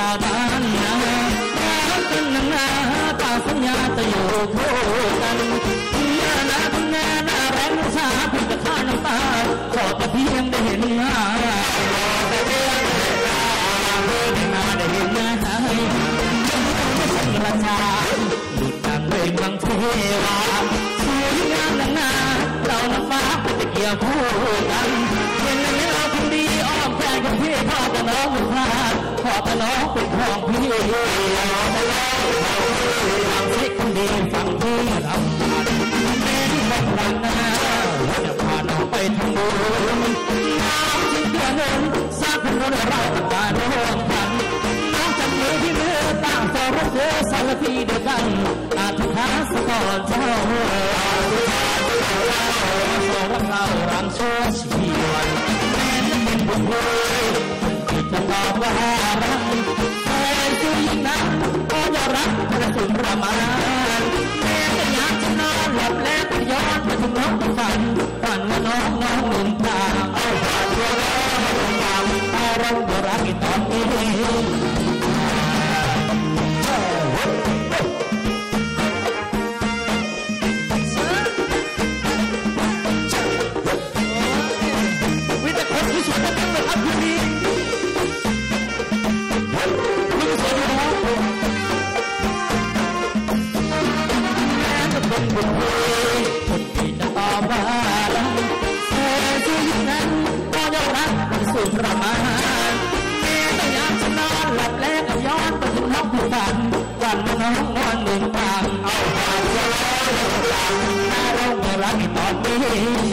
าวบ้านนากันนาตาสัญญาจะอยู่คู่กันนาคุณงานแรงชาเพื่อข้าน้ำตาขอแต่เพียงได้เห็นหน้าได้เห็นหน้าได้เห็นหน้าให้สังราชาดุจดังเรื่องบางเทวาสวยงามนักหนาเราน้ำฟ้าจะเกี่ยวคู่กันเห็นแล้วคนดีอ้อมแฟนของพี่พ่อแต่น้องเป็นพลาดพ่อแต่น้องเป็นของพี่แต่น้องทางที่คนดีฟังพี่รำพันแม่ที่บอกรักนะจะพาน้องไปทำบุญน้ำที่เกินเงินสร้างคนเราเราต่างการร่วมกันน้องจับมือที่มือต่างสองรักเธอสารพีเดียวกันอาทิตย์ท้าสกอร์เจ้าสองรักเรารังชั่วชีวันแม้จะเป็นบุญเลยที่จะตอบว่ารักแต่คือยิ่งนั้นก็จะรักกระสุนประมาณแม้จะอยากจะนอนหลับแล้วก็ย้อนมาถึงน้องฝันว่าน้องหนุ่มตาเอาผ่านตัวเราตามอารมณ์รักตอนนี้บุญคนที่จะตอบว่ารักแต่ชีวิตนั้นก็ยังรักเป็นสุดประมาณแม้แต่อยากจะนอนหลับแล้วก็ย้อนไปถึงน้องผู้ฝันวันน้องนอนหนึ่งตามเอาผ่านจะร้อยตามถ้าเราไม่รักตอนนี้